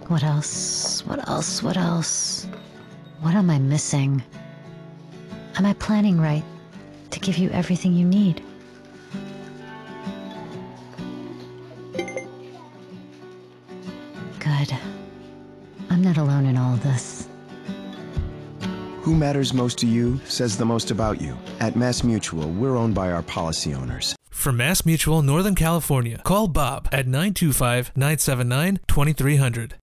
What else? What else? What else? What am I missing? Am I planning right to give you everything you need? Good. I'm not alone in all this. Who matters most to you says the most about you. At MassMutual, we're owned by our policy owners. From MassMutual Northern California, call Bob at 925-979-2300.